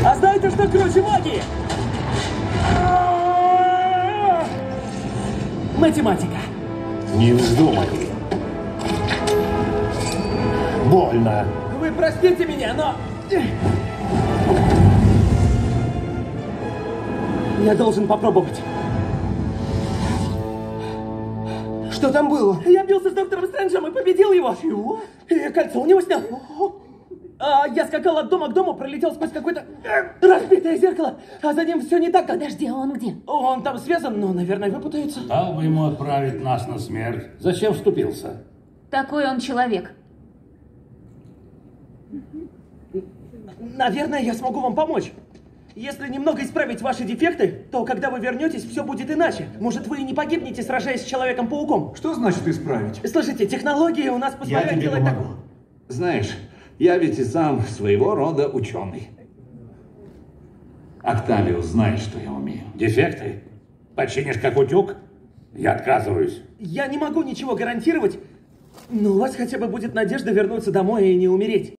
А знаете, что круче магии? Математика. Не вздумай. Больно. Вы простите меня, но... Я должен попробовать. Что там было? Я бился с доктором Стрэнджем и победил его. Чего? И кольцо у него снял. Я скакал от дома к дому, пролетел сквозь какое-то разбитое зеркало, а за ним все не так. Подожди, а он где? Он там связан, но, наверное, выпутается. Дал бы ему отправить нас на смерть. Зачем вступился? Такой он человек. Наверное, я смогу вам помочь. Если немного исправить ваши дефекты, то когда вы вернетесь, все будет иначе. Может, вы и не погибнете, сражаясь с Человеком-пауком. Что значит исправить? Слушайте, технологии у нас Я позволяют тебе делать так. помогу. Знаешь, я ведь и сам своего рода ученый. Октавиус знает, что я умею. Дефекты? Починишь как утюг? Я отказываюсь. Я не могу ничего гарантировать, но у вас хотя бы будет надежда вернуться домой и не умереть.